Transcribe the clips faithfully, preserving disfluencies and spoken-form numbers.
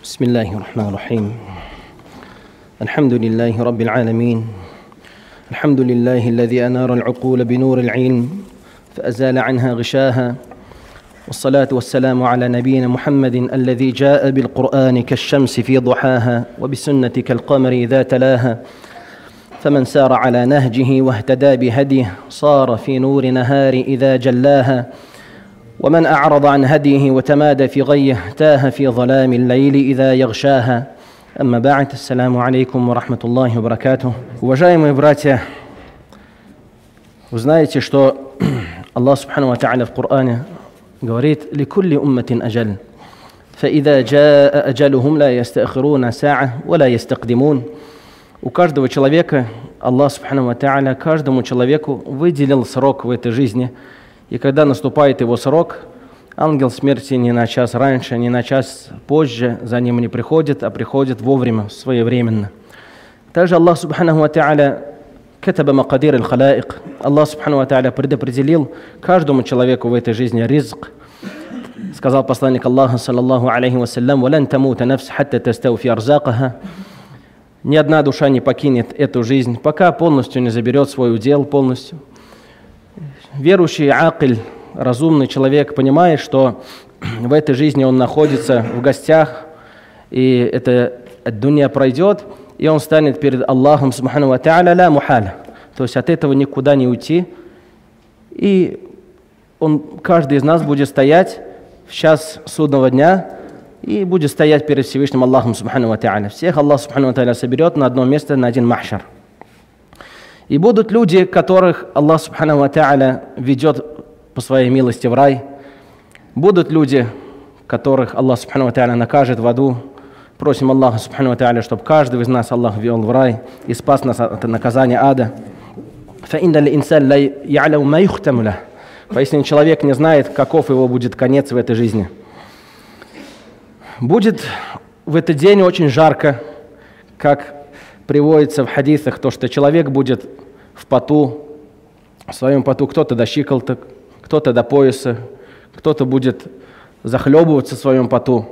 بسم الله الرحمن الرحيم الحمد لله رب العالمين الحمد لله الذي أنار العقول بنور العلم فأزال عنها غشاها والصلاة والسلام على نبينا محمد الذي جاء بالقرآن كالشمس في ضحاها وبسنة كالقمر إذا تلاها فمن سار على نهجه واهتدى بهديه صار في نور نهار إذا جلاها ومن أعرض عن هديه وتمادى في غيه تاه في ظلام الليل إذا يغشاها. Амма ба'д, ассаламу алейкум ва рахматуллахи ва баракатух. Уважаемые братья, вы знаете, что Аллах Субхану ва Та'аля в Коране говорит: «Ликулли умматин аджаль, фаида джаа аджалухум ла ястаахируна саа ва ла ястакдимун». У каждого человека Аллах Субхану ва Та'аля каждому человеку выделил срок в этой жизни, и когда наступает его срок, ангел смерти ни на час раньше, ни на час позже за ним не приходит, а приходит вовремя, своевременно. Также Аллах Субханаху ва Та'аля катаба макадир аль-халаик. Аллах Субханаху ва Та'аля предопределил каждому человеку в этой жизни ризк. Сказал посланник Аллаха, саллаллаху алейхи вассалям: «Валан тамута нафс хатта тастауфи арзакаха». Ни одна душа не покинет эту жизнь, пока полностью не заберет свой удел полностью. Верующий акиль, разумный человек понимает, что в этой жизни он находится в гостях, и эта дунья пройдет, и он станет перед Аллахом Субхану ва Та'аля ла мухаля. То есть от этого никуда не уйти. И он, каждый из нас будет стоять в час судного дня и будет стоять перед Всевышним Аллахом Субхану ва Та'аля. Всех Аллах Субхану ва Та'аля соберет на одно место, на один махшар. И будут люди, которых Аллах Субхану ва Та'аля ведет по своей милости в рай. Будут люди, которых Аллах Субхану ва Та'аля накажет в аду. Просим Аллаха Субхану ва Та'аля, чтобы каждого из нас Аллах ввел в рай и спас нас от наказания ада. Поистине человек не знает, каков его будет конец в этой жизни. Будет в этот день очень жарко, как приводится в хадисах, то, что человек будет в поту, в своем поту, кто-то до щиколоток, кто-то до пояса, кто-то будет захлебываться в своем поту.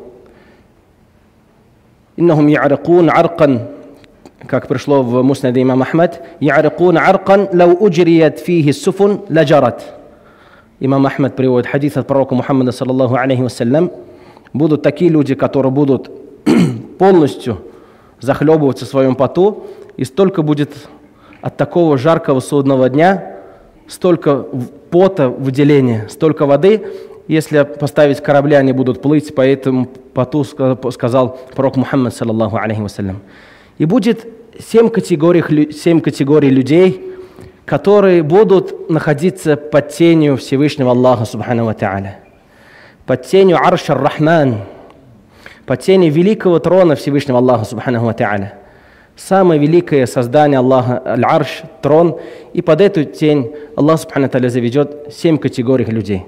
«Иннахум я'рикун аркан», как пришло в муснаде имам Ахмад, «Я'рикун аркан, лау уджрият фихи суфун ладжарат». Имам Ахмад приводит хадис от пророка Мухаммада, саллаллаху алейхи вассалям. Будут такие люди, которые будут полностью захлебываться в своем поту, и столько будет от такого жаркого судного дня, столько пота, выделения, столько воды, если поставить корабли, они будут плыть по этому поту, сказал пророк Мухаммад, саллаллаху алейхи вассалям. И будет семь категорий, семь категорий людей, которые будут находиться под тенью Всевышнего Аллаха Субхану ва Та'аля, под тенью Арш ар-Рахман, под тенью великого трона Всевышнего Аллаха Субхану ва Та'аля. Самое великое создание Аллаха, Аль-Арш, трон, и под эту тень Аллах Субхану ва Та'аля заведет семь категорий людей.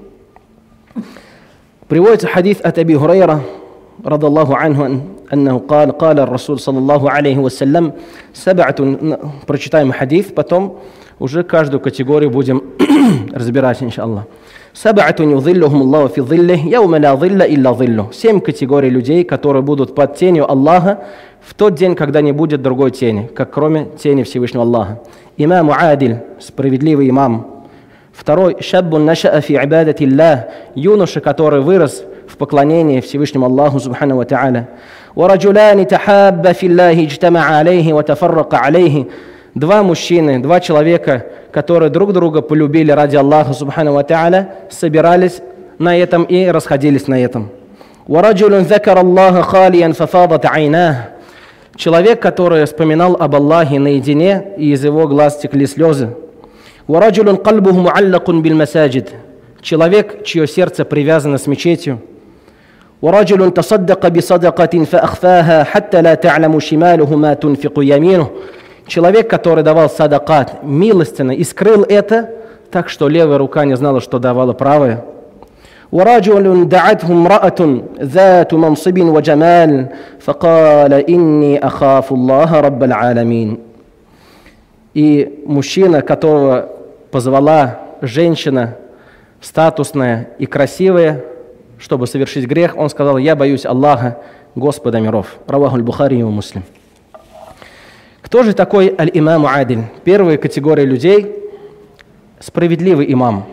Приводится хадис от Аби Хурайра, رضي الله عنه أنه قال قال الرسول صلى الله عليه وسلم سبعة. Прочитаем хадис, потом уже каждую категорию будем разбирать, иншаллах. سبعة يظلهم الله في ظله يوم لا ظل إلا ظله. Семь категорий людей, которые будут под тенью Аллаха в тот день, когда не будет другой тени, как кроме тени Всевышнего Аллаха. Имам Адиль, справедливый имам. Второй, шаббун наша'a фи ибадати Аллах, юноша, который вырос в поклонении Всевышнему Аллаху Субхану ва Та'аля. Ва раджуляни тахабба фи Аллахи иджтама'a алейхи ва тафаррака алейхи. Два мужчины, два человека, которые друг друга полюбили ради Аллаха Субхану ва Та'аля, собирались на этом и расходились на этом. Ва раджулун закар Аллаха халиян фафадат айнах. Человек, который вспоминал об Аллахе наедине, и из его глаз текли слезы. وَرَجُلٌ قَلْبُهُ مُعَلَّقٌ بِالْمَسَاجِدِ. Человек, чье сердце привязано с мечетью. وَرَجُلٌ تَصَدَّقَ بِصَدَقَةٍ فَأَخْفَاهَا حَتَّى لَا تَعْلَمُ شِمَالُهُ مَا تُنْفِقُ يَمِينُهُ. Человек, который давал садакат милостенно и скрыл это, так что левая рука не знала, что давала правая. وَرَجُلٌ دَعَتْهُ امْرَأَةٌ ذَاتُ مَنْصِبٍ وَجَمَالٍ فَقَالَ إِنِّي أَخَافُ اللَّهَ رَبَّ الْعَالَمِينَ. И мужчина, которого позвала женщина статусная и красивая, чтобы совершить грех, он сказал: «Я боюсь Аллаха, Господа миров. Раваху аль-Бухари и Муслим. Кто же такой аль-имаму адиль? Первая категория людей – справедливый имам.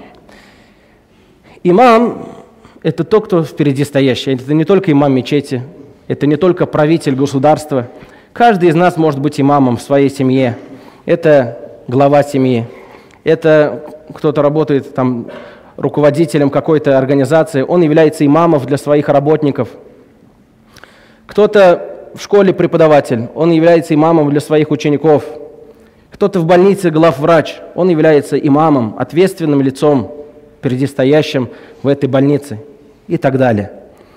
Имам – это тот, кто впереди стоящий. Это не только имам мечети, это не только правитель государства. Каждый из нас может быть имамом в своей семье. Это глава семьи. Это кто-то работает там руководителем какой-то организации. Он является имамом для своих работников. Кто-то в школе преподаватель. Он является имамом для своих учеников. Кто-то в больнице главврач. Он является имамом, ответственным лицом, впереди стоящим в этой больнице и так далее.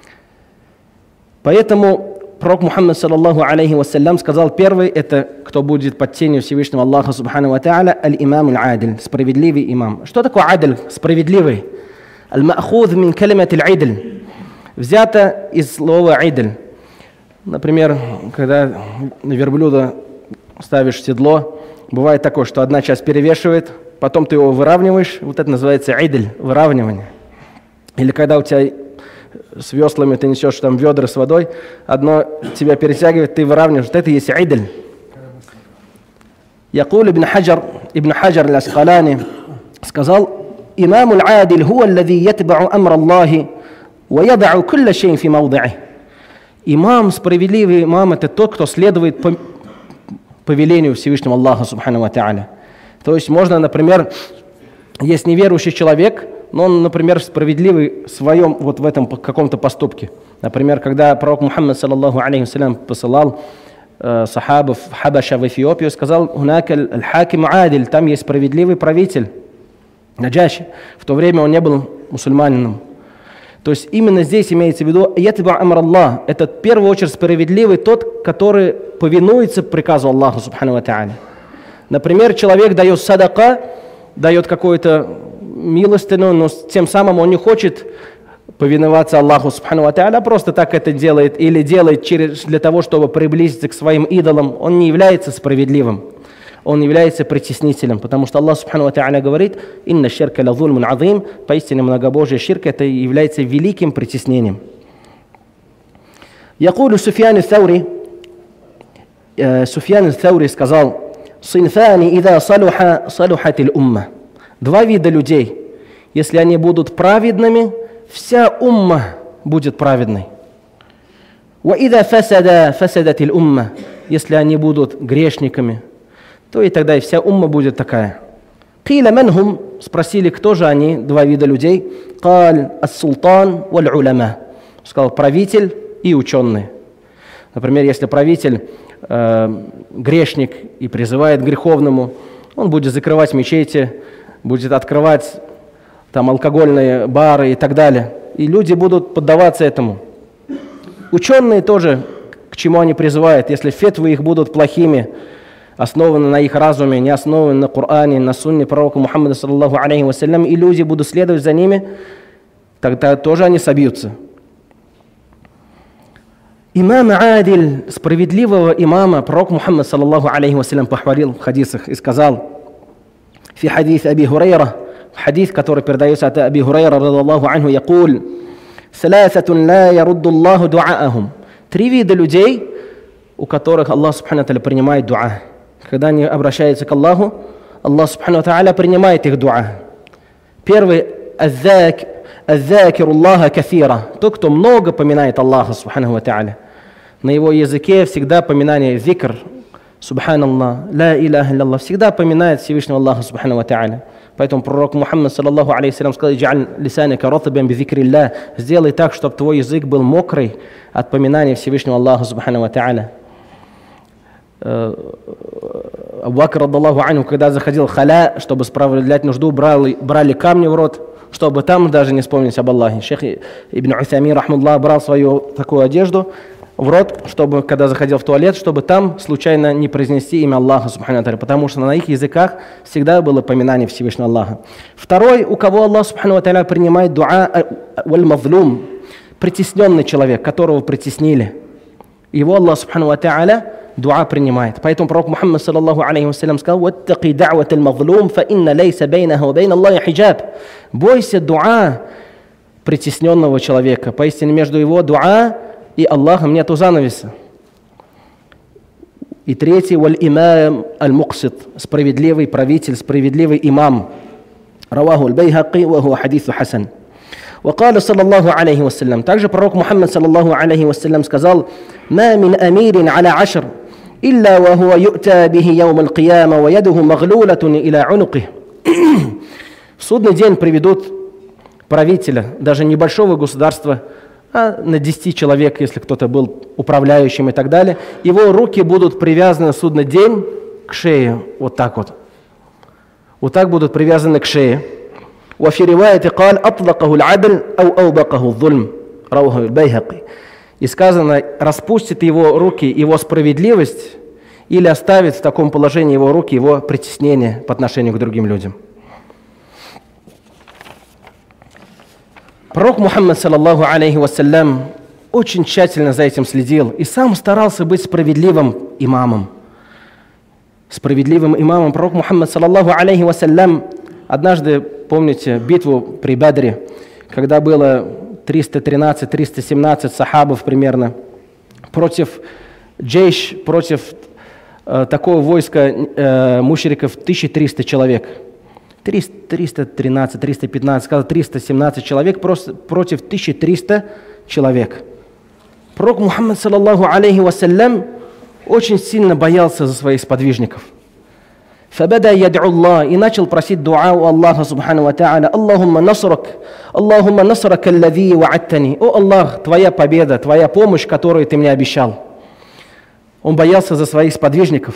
Поэтому пророк Мухаммад саллаллаху алейхи вассалям сказал, первый, это кто будет под тенью Всевышнего Аллаха субхану ва тааля, аль-имам аль-адиль, справедливый имам. Что такое адиль, справедливый? Аль-ма'худ мин калимат аль-идль, взято из слова идль. Например, когда на верблюда ставишь седло, бывает такое, что одна часть перевешивает, потом ты его выравниваешь, вот это называется идль, выравнивание. Или когда у тебя с веслами ты несешь там ведра с водой, одно тебя перетягивает, ты выравниваешь. Вот это и есть идль. Якул ибн Хаджар, ибн Хаджар аль-Аскалани сказал, имам аль-адиль хуа аллади ятбау амр Аллахи ва ядау кулля шейн фи мавди'и. Имам, справедливый имам, это тот, кто следует по повелению Всевышнего Аллаха субхану ва тааля. То есть можно, например, есть неверующий человек, но он, например, справедливый в своем вот в этом каком-то поступке. Например, когда пророк Мухаммад саллаллаху алейхи вассалям посылал э, сахабов в Хабаша, в Эфиопию, сказал, «Хунака аль-хаким адиль», там есть справедливый правитель, Наджаши. В то время он не был мусульманином. То есть именно здесь имеется в виду «Ятба амр Аллах», это в первую очередь справедливый тот, который повинуется приказу Аллаха субхану ва тааля. Например, человек дает садака, дает какую-то милостину, но тем самым он не хочет повиноваться Аллаху субхану ва тааля, просто так это делает или делает через, для того, чтобы приблизиться к своим идолам. Он не является справедливым, он является притеснителем, потому что Аллах субхану ва тааля говорит: «Инна ширка ла зульмун азим», поистине многобожие ширк это является великим притеснением. Якулю Суфьян ат-Таури, Суфьян ат-Таури сказал: «Синфани ида салуха салухатил умма». Два вида людей, если они будут праведными, вся умма будет праведной. «Ва ида фасада фасадатил умма», если они будут грешниками, то и тогда и вся умма будет такая. «Киля манхум», спросили, кто же они, два вида людей. «Каль ас-султан валь-уляма», сказал, правитель и ученые. Например, если правитель э, грешник и призывает к греховному, он будет закрывать мечети, будет открывать там алкогольные бары и так далее. И люди будут поддаваться этому. Ученые тоже, к чему они призывают, если фетвы их будут плохими, основаны на их разуме, не основаны на Коране, на сунне пророка Мухаммада саллаллаху алейхи вассалям, и люди будут следовать за ними, тогда тоже они собьются. Имам Адиль, справедливого имама, пророк Мухаммад саллаллаху алейхи вассалям похвалил в хадисах и сказал, في حديث أبي هريرة, حديث который передается от Аби Хурайра радиллаху анху, يقول: ثلاثة لا يرد الله دعاءهم. Три вида людей, у которых Аллах субхану ва тааля принимает дуа. Когда они обращаются к Аллаху, Аллах субхану ва тааля принимает их дуа. Первый «Аззакиру Аллаха кафира», тот, кто много поминает Аллаха субхану ва тааля. На его языке всегда поминание зикр, Субханаллах, ла иляха илля Аллах, всегда поминает Всевышнего Аллаха субхану ва тааля. Поэтому пророк Мухаммад саллаллаху алейхи вассалям сказал: «Иджаль лисанака ратбан би зикриллах», сделай так, чтобы твой язык был мокрый от поминания Всевышнего Аллаха субхану ва тааля. Абу Бакр радиллаху анху, когда заходил в халя, чтобы справлять нужду, брали, брали камни в рот, чтобы там даже не вспомнить об Аллахе. Шейх Ибн Усаймин рахматуллах брал свою такую одежду в рот, чтобы, когда заходил в туалет, чтобы там случайно не произнести имя Аллаха субхану ва тааля, потому что на их языках всегда было поминание Всевышнего Аллаха. Второй, у кого Аллах субхану ва тааля принимает дуа, валь-мазлум, притесненный человек, которого притеснили, его Аллах субхану ва тааля дуа принимает. Поэтому пророк Мухаммад саллаллаху алейхи вассалям сказал: «Ваттaqи да'ват аль-мазлум, фа инна лейса бейнаху ва бейна Аллахи хиджаб». Бойся дуа притесненного человека, поистине между его дуа и Аллахом нету занавеса. И третий, валь имам аль-муксит, справедливый правитель, справедливый имам. Раваху аль-Байхаки, ва хуа хадису хасан. وقال صلى الله عليه وسلم. Также пророк Мухаммад саллаллаху алейхи вассалям сказал: «Ма мин амирин аля ашр, илля ва хуа ю'та бихи яум аль-кияма, ва ядуху маглулатун иля унуких». В судный день приведут правителя, даже небольшого государства, а на десяти человек, если кто-то был управляющим и так далее, его руки будут привязаны в судный день к шее, вот так вот. Вот так будут привязаны к шее. وفي رواية قال أطلقه العدل أو أوبقه الظلم رواه البيهقي. И сказано, распустит его руки его справедливость или оставит в таком положении его руки его притеснение по отношению к другим людям. Пророк Мухаммад саллаллаху алейхи вассалям очень тщательно за этим следил и сам старался быть справедливым имамом. Справедливым имамом пророк Мухаммад саллаллаху алейхи вассалям однажды, помните, битву при Бадре, когда было триста тринадцать — триста семнадцать сахабов примерно, против джейш, против э, такого войска э, мушриков тысяча триста человек. триста тринадцать — триста пятнадцать, сказал триста семнадцать человек просто против тысячи трёхсот человек. Пророк Мухаммад саллаллаху алейхи вассалям очень сильно боялся за своих сподвижников. فبدأ يدعو الله и начал просить дуа у Аллаха субхану ва та'аля: Аллахумма насрак, Аллахумма насрак аллади ва'аттани. О Аллах, твоя победа, твоя помощь, которую ты мне обещал. Он боялся за своих сподвижников.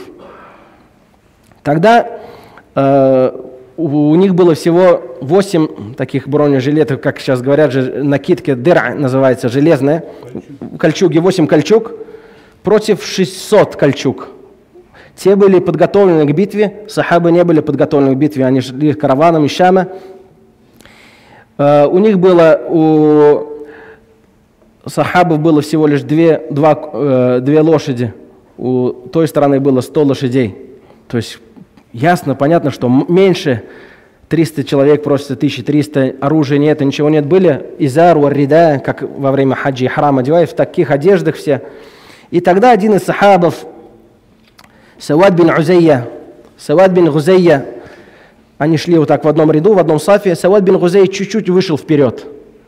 Тогда э, у них было всего восемь таких бронежилетов, как сейчас говорят, же, накидки, дыра называется, железная, кольчуги, восемь кольчуг против шестисот кольчуг. Те были подготовлены к битве, сахабы не были подготовлены к битве, они шли караваном из Шама. Uh, у них было, у сахабов было всего лишь две, два, uh, две лошади, у той стороны было сто лошадей. То есть ясно, понятно, что меньше триста человек, просто тысяча триста, оружия нет, ничего нет. Были изар, уаррида, как во время хаджи и храма одевают, в таких одеждах все. И тогда один из сахабов, Сауад бин Узайя, Сауад бин Гузайя, они шли вот так в одном ряду, в одном сафе. Сауад бин Гузайя чуть-чуть вышел вперед.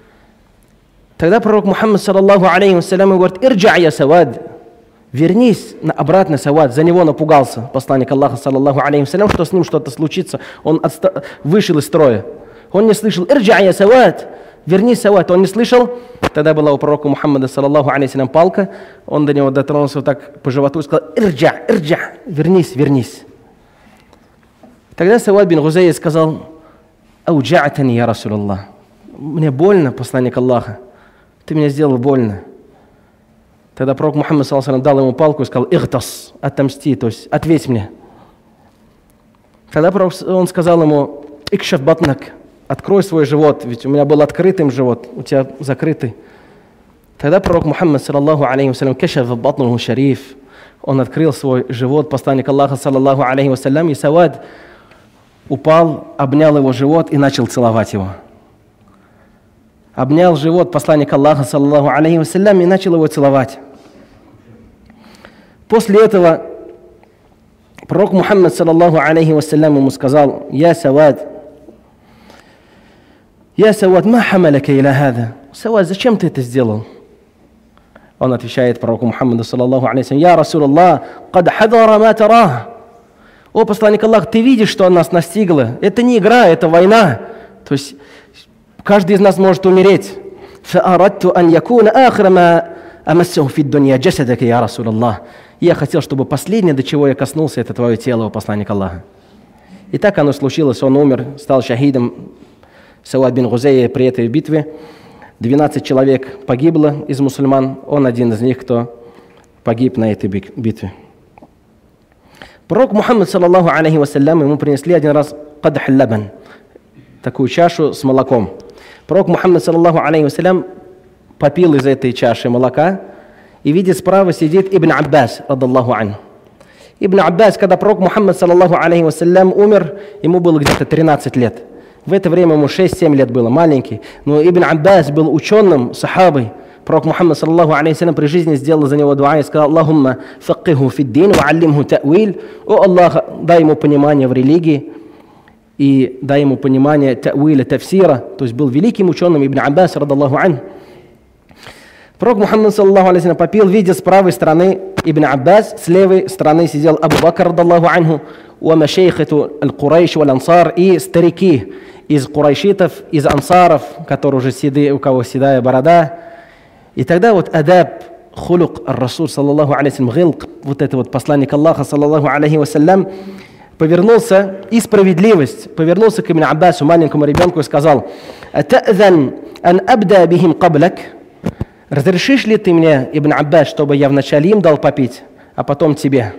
Тогда пророк Мухаммад саллаллаху алейхи вассалям говорит: «Ирджа я Сауад, вернись обратно, Сауад». За него напугался посланник Аллаха саллаллаху алейхи вассалям, что с ним что-то случится. Он отста... вышел из строя. Он не слышал: «Ирджа я Сауад, вернись, Сауад». Он не слышал. Тогда была у пророка Мухаммада саллаллаху алейхи вассалям палка. Он до него дотронулся вот так по животу и сказал: «Ирджа, ирджа, вернись, вернись». Тогда Сауад бин Гузайя сказал: «Ауджа'тани, я Расулаллах». Мне больно, посланник Аллаха. Ты меня сделал больно. Тогда пророк Мухаммад саллаллаху алейхи вассалям дал ему палку и сказал: «Игтас, отомсти, то есть ответь мне». Тогда пророк, он сказал ему: «Икшаф батнак, открой свой живот, ведь у меня был открытым живот, у тебя закрытый». Тогда пророк Мухаммад саллаллаху алейхи вассалям кашаф батнуху шариф, он открыл свой живот, посланник Аллаха саллаллаху алейхи вассалям, и Сауад упал, обнял его живот и начал целовать его. Обнял живот посланник Аллаха саллаллаху алейхи вассалям и начал его целовать. После этого пророк Мухаммад саллаллаху алейхи вассалям ему сказал: «Я Сауад, Я Сауад, ма хамаляка иля хада». Сауад, зачем ты это сделал? Он отвечает пророку Мухаммаду саллаллаху алейхи вассалям: «Я Расулаллах, кад хадара ма тарах». О, посланник Аллаха, ты видишь, что нас настигло? Это не игра, это война. То есть каждый из нас может умереть. «Фа'арадту ан якуна ахра ма амассаху фид дунья джасадака, я Расулаллах». Я хотел, чтобы последнее, до чего я коснулся, это твое тело, о посланник Аллаха. И так оно случилось, он умер, стал шахидом. Сауад бин Гузайя при этой битве. двенадцать человек погибло из мусульман, он один из них, кто погиб на этой битве. Пророк Мухаммад саллаллаху алейхи вассалям, ему принесли один раз кадх лабан, такую чашу с молоком. Пророк Мухаммад саллаллаху алейхи вассалям попил из этой чаши молока и видит, справа сидит Ибн Аббас, радаллаху анху. Ибн Аббас, когда пророк Мухаммад саллаллаху алейхи вассалям умер, ему было где-то тринадцать лет. В это время ему шесть-семь лет было, маленький. Но Ибн Аббас был ученым, сахабой. Пророк Мухаммад саллаллаху алейхи салям при жизни сделал за него дуа и сказал: «Аллахумма факкиху фиддин ва аллимху та'виль». О Аллах, дай ему понимание в религии и дай ему понимание та'виля, тафсира. То есть был великим ученым Ибн Аббас, радаллаху ан. Пророк Мухаммад саллаллаху алейхи салям попил, видя с правой стороны Ибн Аббас, с левой стороны сидел Абу Бакр, радаллаху анху, ва машейхату аль-Курайш валь ансар, и старики из курайшитов, из ансаров, которые уже седые, у кого седая борода. И тогда вот адаб, хулук ар-Расул саллаллаху алейхи салям, гилк, вот это вот посланник Аллаха саллаллаху алейхи вассалям, повернулся, и справедливость, повернулся к Ибн Аббасу, маленькому ребенку, и сказал: «Ата'зан ан абда бихим каблак». Разрешишь ли ты мне, Ибн Аббас, чтобы я вначале им дал попить, а потом тебе?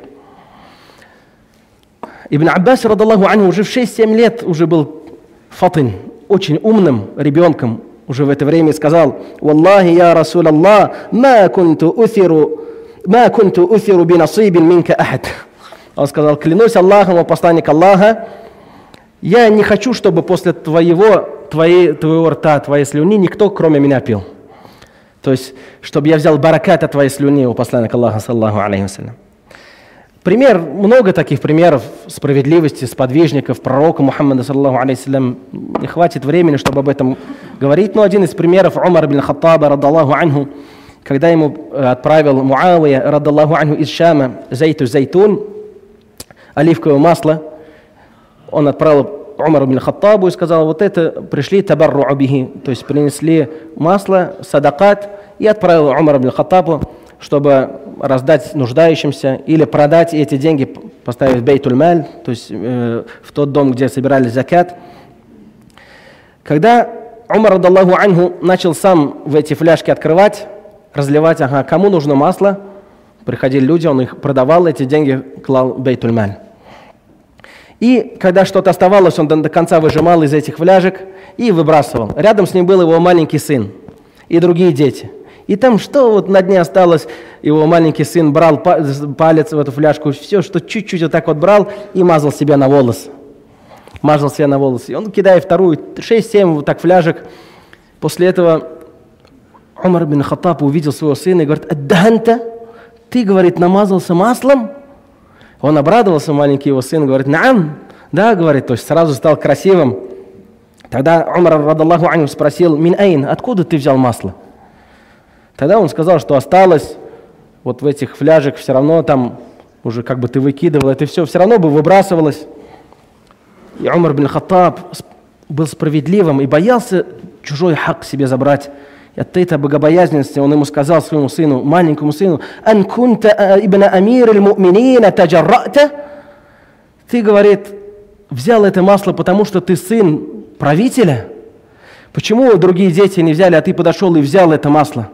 Ибн Аббас, радаллаху анху, уже в шесть-семь лет уже был фатин, очень умным ребенком, уже в это время сказал: «Валлахи, я Расул Аллах, ма кунту уthиру, ма кунту уthиру би насибин минка ахад». Он сказал: «Клянусь Аллахом, о посланник Аллаха, я не хочу, чтобы после твоего, твоей, твоего рта, твоей слюни никто, кроме меня, пил». То есть, чтобы я взял баракат от твоей слюни, у посланника Аллаха, саллаллаху алейхи вассалям. Пример, много таких примеров справедливости, сподвижников, пророка Мухаммада, саллаллаху алейхи вассалям. Не хватит времени, чтобы об этом говорить, но один из примеров Умар ибн Хаттаба, радаллаху анху, когда ему отправил Муавия, радаллаху анху, из Шама зайту зайтун, оливковое масло, он отправил Умар ибн Хаттабу и сказал: вот это пришли табарру'у бихи, то есть принесли масло, садакат, и отправил Умар ибн Хаттабу, чтобы раздать нуждающимся или продать эти деньги, поставить в бейтуль-маль, то есть э, в тот дом, где собирали закат. Когда Умар, радаллаху анху, начал сам в эти фляжки открывать, разливать, ага, кому нужно масло, приходили люди, он их продавал, эти деньги клал в бейтуль-маль. И когда что-то оставалось, он до конца выжимал из этих фляжек и выбрасывал. Рядом с ним был его маленький сын и другие дети. И там что вот на дне осталось, его маленький сын брал палец в эту фляжку, все, что чуть-чуть вот так вот брал и мазал себя на волос. Мазал себя на волосы. И он, кидая вторую, шесть-семь вот так фляжек. После этого Умар ибн Хаттаб увидел своего сына и говорит: «Адданта, ты, говорит, намазался маслом?» Он обрадовался, маленький его сын, говорит: «Наам». Да, говорит, то есть сразу стал красивым. Тогда Умар, радаллаху анху, спросил: «Мин айн, откуда ты взял масло?» Тогда он сказал, что осталось вот в этих фляжек, все равно там уже как бы ты выкидывал, это все, все равно бы выбрасывалось. И Умар ибн Хаттаб был справедливым и боялся чужой хак себе забрать. И от этой богобоязненности он ему сказал, своему сыну, маленькому сыну: «Ан кунта ибн амир аль-му'минина таджаррата». Ты, говорит, взял это масло, потому что ты сын правителя? Почему другие дети не взяли, а ты подошел и взял это масло?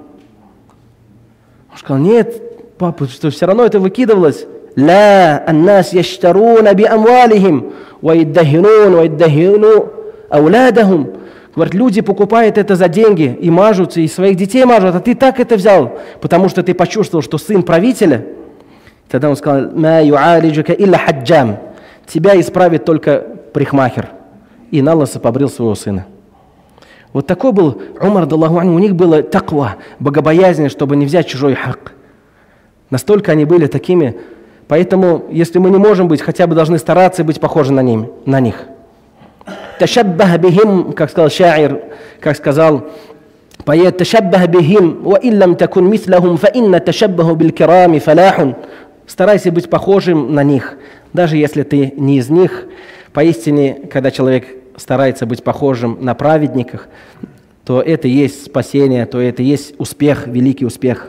Он сказал: «Нет, папа, что все равно это выкидывалось». «Ла, аннас яштаруна би амвалихим, ва иддахинун, ва иддахину аулядахум». Говорит, люди покупают это за деньги и мажутся, и своих детей мажут, а ты так это взял, потому что ты почувствовал, что сын правителя. Тогда он сказал: «Ма ю'алиджука илля хаджам». Тебя исправит только парикмахер. И на лысо побрил своего сына. Вот такой был Умар, радаллаху анху, у них было таква, богобоязнь, чтобы не взять чужой хак. Настолько они были такими. Поэтому, если мы не можем быть, хотя бы должны стараться быть похожи на, ним, на них. Ташаббах бихим, как сказал шаир, как сказал поэт: «Ташаббах бихим, ва иллам такун мислахум, фа инна ташаббаху бил кирами фаляхун». Старайся быть похожим на них, даже если ты не из них. Поистине, когда человек старается быть похожим на праведниках, то это и есть спасение, то это и есть успех, великий успех.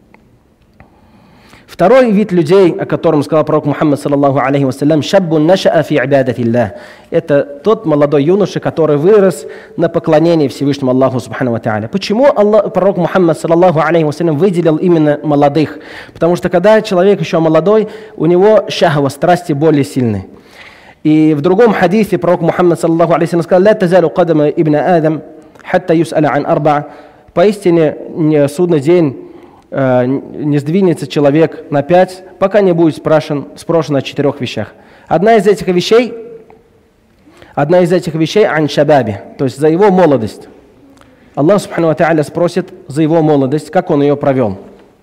Второй вид людей, о котором сказал пророк Мухаммад, саллаллаху алейхи вассалям, «Шаббун наша'a фи ибадатиллах». Это тот молодой юноша, который вырос на поклонении Всевышнему Аллаху субхану ва тааля. Почему Аллах, пророк Мухаммад, саллаллаху алейхи вассалям, выделил именно молодых? Потому что когда человек еще молодой, у него шахва, страсти более сильные. И в другом хадисе пророк Мухаммад, саллаллаху алейхи вассалям, сказал: «Ла тазалу кадама ибна Адам, хатта юс'аля ан арба». Поистине, судный день не сдвинется человек на пять, пока не будет спрашен, спрошен о четырех вещах. Одна из этих вещей, одна из этих вещей ан шабаби, то есть за его молодость. Аллах Субхану ва Тааля спросит за его молодость, как он ее провел.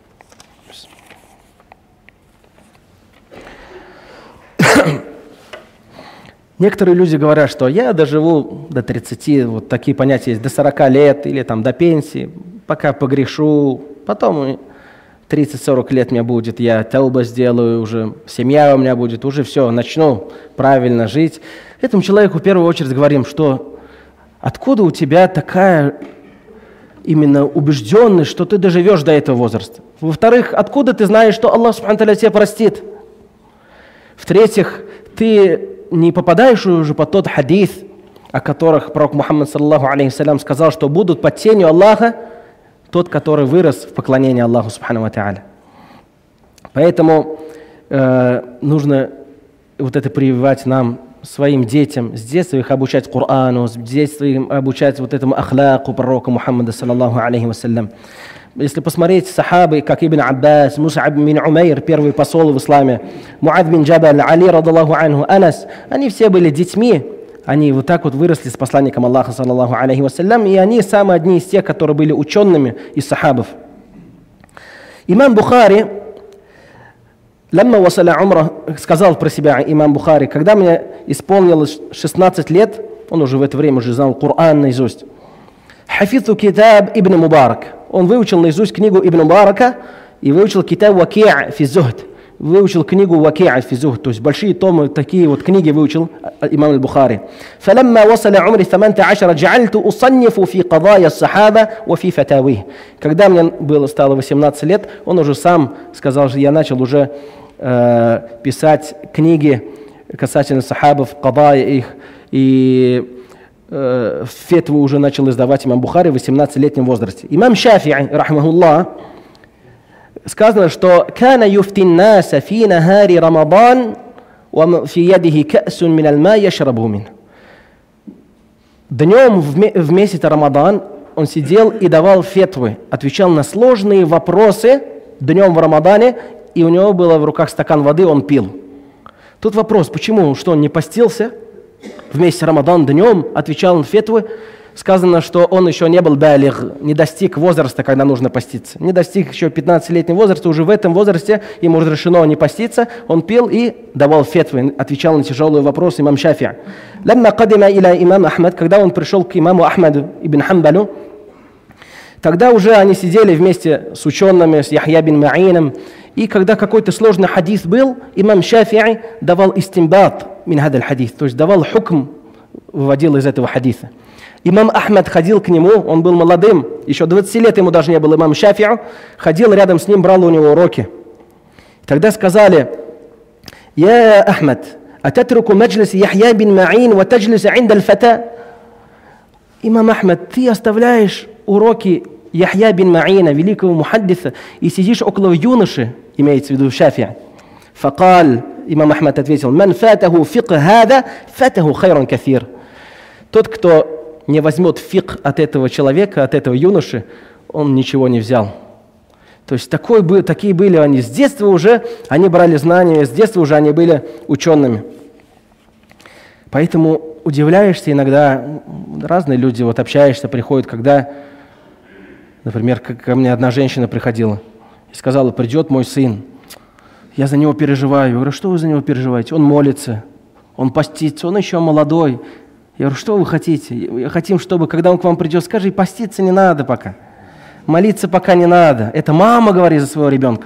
Некоторые люди говорят, что я доживу до тридцати, вот такие понятия есть, до сорока лет или там до пенсии, пока погрешу, потом тридцать-сорок лет мне будет, я тауба сделаю, уже семья у меня будет, уже все, начну правильно жить. Этому человеку в первую очередь говорим, что откуда у тебя такая именно убежденность, что ты доживешь до этого возраста? Во-вторых, откуда ты знаешь, что Аллах Субхану ва Тааля тебя простит? В-третьих, ты не попадаешь уже под тот хадис, о которых пророк Мухаммад саллаллаху алейхи вассалям сказал, что будут под тенью Аллаха тот, который вырос в поклонении Аллаху Субхану ва Тааля. Поэтому э, нужно вот это прививать нам, своим детям, с детства их обучать Корану, с детства их обучать вот этому ахляку пророка Мухаммада саллаллаху алейхи вассалям. Если посмотреть сахабы, как Ибн Аббас, Мус'аб бин Умайр, первый посол в исламе, Муад бин Джабаль, Али радаллаху анху, Анас, они все были детьми, они вот так вот выросли с посланником Аллаха саллаллаху алейхи вассалям, и они самые одни из тех, которые были учеными из сахабов. Имам Бухари, лямма васаля умра, сказал про себя имам Бухари, когда мне исполнилось шестнадцать лет, он уже в это время уже знал Коран наизусть, хафизу китаб Ибн Мубарак, он выучил наизусть книгу Ибн Мубарака и выучил китаб Ваки'а фи Зухд, выучил книгу Ваки'а фи Зухд, то есть большие томы, такие вот книги выучил имам аль-Бухари. فلما وصل عمري ثمانية عشر جعلت أصنف في قضايا الصحابة وفي فتاويه. Когда мне было стало восемнадцать лет, он уже сам сказал, что я начал уже э, писать книги касательно сахабов, кадая их, и фетву уже начал издавать имам Бухари в восемнадцатилетнем возрасте. Имам Шафи'и, рахмахуллах, сказано, что «Кана юфтин наса фи нахари Рамадан, ва фи ядихи ка'сун мин аль-ма яшрабу мин». Днем в месяц Рамадан он сидел и давал фетвы, отвечал на сложные вопросы днем в Рамадане, и у него было в руках стакан воды, он пил. Тут вопрос, почему, что он не постился? В месяц Рамадан днем отвечал на фетвы. Сказано, что он еще не был балиг, не достиг возраста, когда нужно поститься. Не достиг еще пятнадцатилетнего возраста, уже в этом возрасте ему разрешено не поститься. Он пил и давал фетвы, отвечал на тяжелые вопросы имам Шафи'и. Лямма кадима иля имам Ахмад, когда он пришел к имаму Ахмаду ибн Хамбалю, тогда уже они сидели вместе с учеными, с Яхья бин Ма'iном, и когда какой-то сложный хадис был, имам Шафи'и давал истимбат мин хадаль хадис, то есть давал хукм, выводил из этого хадиса. Имам Ахмад ходил к нему, он был молодым, еще двадцати лет ему даже не было, имам Шафи'у, ходил рядом с ним, брал у него уроки. Тогда сказали: «Я Ахмад, ататруку маджлис Яхья бин Ма'ин ва таджлис инда аль-фата». Имам Ахмад, ты оставляешь уроки Яхья бин Ма'ина, великого мухаддиса, и сидишь около юноши, имеется в виду Шафи'и. Факал, имам Ахмад ответил: «Ман фатаху фикх хада, фатаху хайран кафир». Тот, кто не возьмет фикх от этого человека, от этого юноши, он ничего не взял. То есть такой, такие были они с детства уже, они брали знания, с детства уже они были учеными. Поэтому удивляешься иногда, разные люди, вот общаешься, приходят, когда, например, ко мне одна женщина приходила и сказала: придет мой сын, я за него переживаю. Я говорю: что вы за него переживаете? Он молится, он постится, он еще молодой. Я говорю: что вы хотите? Я хотим, чтобы, когда он к вам придет, скажи, поститься не надо пока, молиться пока не надо. Это мама говорит за своего ребенка.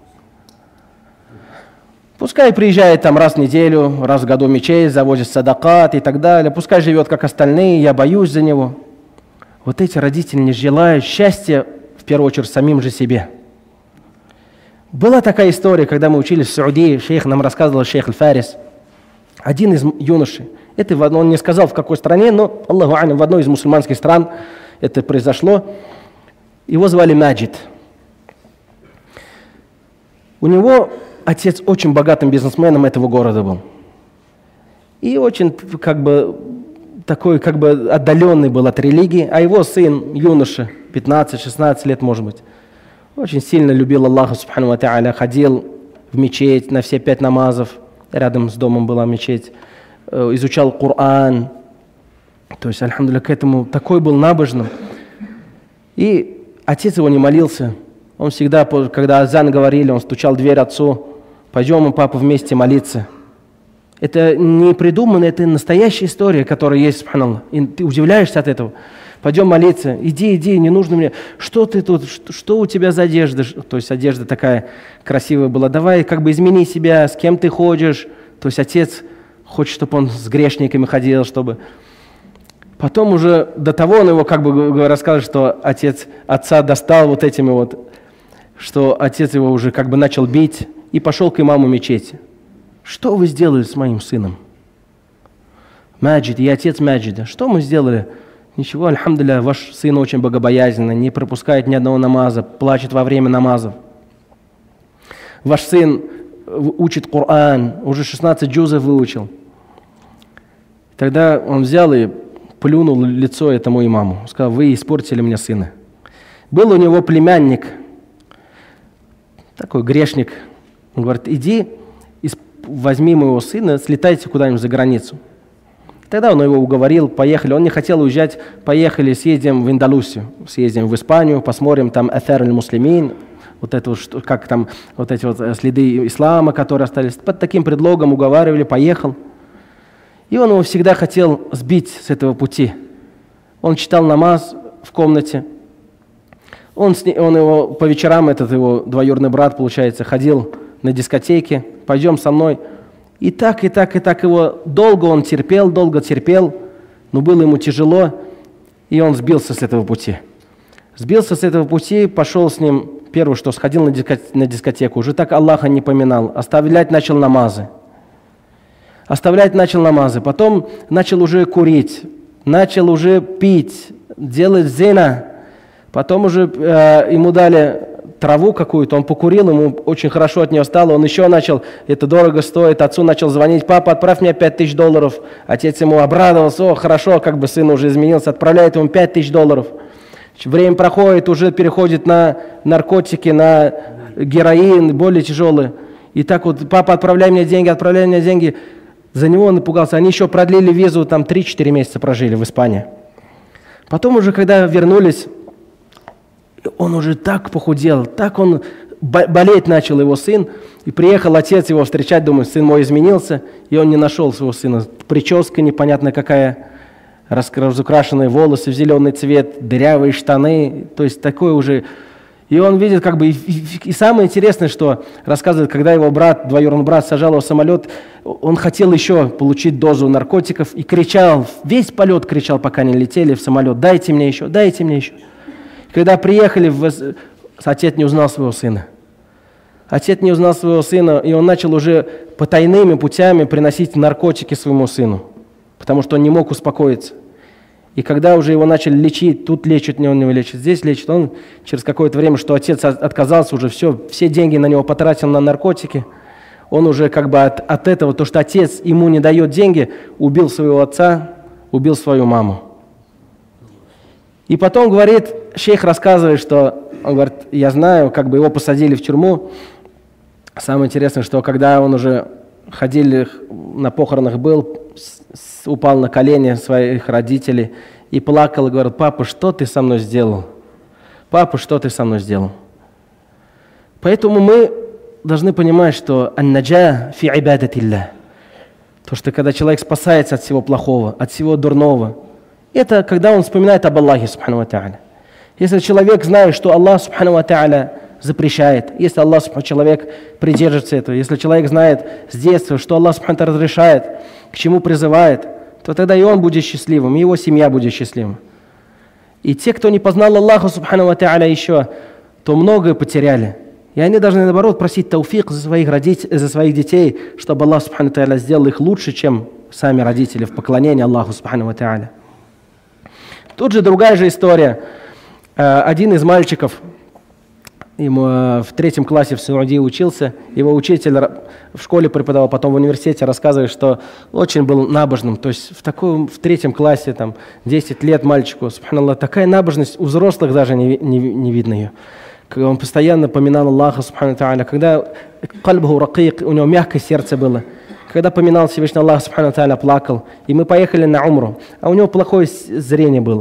Пускай приезжает там раз в неделю, раз в году в мечеть, заводит садакат и так далее. Пускай живет, как остальные, я боюсь за него. Вот эти родители не желают счастья, в первую очередь, самим же себе. Была такая история, когда мы учились в Саудии, шейх нам рассказывал, шейх Аль-Фарис, один из юношей. Это он не сказал, в какой стране, но, Аллаху алям, в одной из мусульманских стран это произошло. Его звали Маджид. У него отец очень богатым бизнесменом этого города был. И очень, как бы, такой, как бы, отдаленный был от религии. А его сын, юноша, пятнадцать-шестнадцать лет, может быть, очень сильно любил Аллаха, субхану ва тааля, ходил в мечеть на все пять намазов. Рядом с домом была мечеть. Изучал Коран. То есть, альхамдулилля, к этому такой был набожным. И отец его не молился. Он всегда, когда азан говорили, он стучал в дверь отцу. Пойдем мы, папа, вместе молиться. Это не придумано, это настоящая история, которая есть, субханаллах. И ты удивляешься от этого. Пойдем молиться. Иди, иди, не нужно мне. Что ты тут, что, что у тебя за одежда? То есть одежда такая красивая была. Давай как бы измени себя, с кем ты ходишь. То есть отец хочет, чтобы он с грешниками ходил, чтобы... Потом уже до того он его как бы рассказывает, что отец отца достал вот этими вот, что отец его уже как бы начал бить и пошел к имаму мечети. Что вы сделали с моим сыном? Маджид, я отец Маджида. Что мы сделали? Ничего, альхамдулилля, ваш сын очень богобоязненный, не пропускает ни одного намаза, плачет во время намазов. Ваш сын учит Коран, уже шестнадцать джузов выучил. Тогда он взял и плюнул в лицо этому имаму. Сказал: вы испортили мне сына. Был у него племянник, такой грешник. Он говорит: иди, возьми моего сына, слетайте куда-нибудь за границу. Тогда он его уговорил, поехали. Он не хотел уезжать, поехали, съездим в Андалусию, съездим в Испанию, посмотрим там Аthar аль-Муслимин, вот это вот, как там, вот эти вот следы ислама, которые остались. Под таким предлогом уговаривали, поехал. И он его всегда хотел сбить с этого пути. Он читал намаз в комнате. Он, с, он его по вечерам, этот его двоюродный брат, получается, ходил на дискотеке. Пойдем со мной. И так, и так, и так его долго он терпел, долго терпел, но было ему тяжело, и он сбился с этого пути. Сбился с этого пути, пошел с ним, первое, что сходил на дискотеку, на дискотеку, уже так Аллаха не поминал, оставлять начал намазы. Оставлять начал намазы, потом начал уже курить, начал уже пить, делать зина, потом уже э, ему дали траву какую-то, он покурил, ему очень хорошо от нее стало, он еще начал, это дорого стоит, отцу начал звонить: папа, отправь мне пять тысяч долларов. Отец ему обрадовался: о, хорошо, как бы сын уже изменился, отправляет ему пять тысяч долларов. Время проходит, уже переходит на наркотики, на героин, более тяжелые. И так вот: папа, отправляй мне деньги, отправляй мне деньги. За него он напугался. Они еще продлили визу, там три-четыре месяца прожили в Испании. Потом уже, когда вернулись, он уже так похудел, так он болеть начал, его сын. И приехал отец его встречать, думает: сын мой изменился. И он не нашел своего сына. Прическа непонятно какая, разукрашенные волосы в зеленый цвет, дырявые штаны. То есть такой уже... И он видит как бы... И, и, и самое интересное, что рассказывает, когда его брат, двоюродный брат, сажал его в самолет, он хотел еще получить дозу наркотиков и кричал, весь полет кричал, пока не летели в самолет: дайте мне еще, дайте мне еще. Когда приехали, отец не узнал своего сына. Отец не узнал своего сына, и он начал уже потайными путями приносить наркотики своему сыну, потому что он не мог успокоиться. И когда уже его начали лечить, тут лечат, он не лечит, здесь лечит, он через какое-то время, что отец отказался уже, все, все деньги на него потратил на наркотики, он уже как бы от, от этого, то, что отец ему не дает деньги, убил своего отца, убил свою маму. И потом, говорит, шейх рассказывает, что, он говорит: я знаю, как бы его посадили в тюрьму. Самое интересное, что когда он уже ходили, на похоронах был, с, с, упал на колени своих родителей и плакал, и говорил: папа, что ты со мной сделал? Папа, что ты со мной сделал? Поэтому мы должны понимать, что ан-наджа фи ибадатилля, то, что когда человек спасается от всего плохого, от всего дурного, это когда он вспоминает об Аллахе, субхану ва тааля. Если человек знает, что Аллах, субхану ва тааля, запрещает, если Аллах, субхану, человек придерживается этого, если человек знает с детства, что Аллах, субхану, разрешает, к чему призывает, то тогда и он будет счастливым, и его семья будет счастливым. И те, кто не познал Аллаха, субхану ва тааля, еще, то многое потеряли. И они должны, наоборот, просить тауфик за своих, родителей, за своих детей, чтобы Аллах, субхану ва тааля, сделал их лучше, чем сами родители в поклонении Аллаху, субхану ва тааля. Тут же другая же история. Один из мальчиков, ему в третьем классе в Саудии учился, его учитель в школе преподавал, потом в университете, рассказывает, что очень был набожным. То есть в, таком, в третьем классе, там, десять лет мальчику, субханаллах, такая набожность, у взрослых даже не, не, не видно ее. Он постоянно поминал Аллаха, субхану тааля, когда кальбху ракик, у него мягкое сердце было. Когда поминал Всевышний Аллах, субхану тааля, плакал. И мы поехали на умру, а у него плохое зрение было.